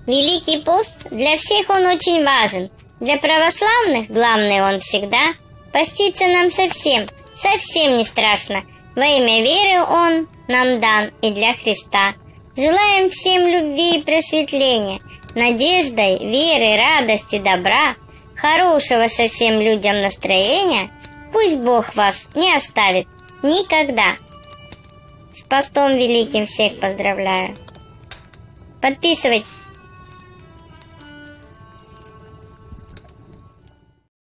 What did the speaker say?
Великий пост для всех он очень важен. Для православных главный он всегда. Поститься нам совсем не страшно. Во имя веры он нам дан и для Христа. Желаем всем любви и просветления, надеждой, веры, радости, добра, хорошего совсем людям настроения. Пусть Бог вас не оставит никогда. С постом великим всех поздравляю. Подписывайтесь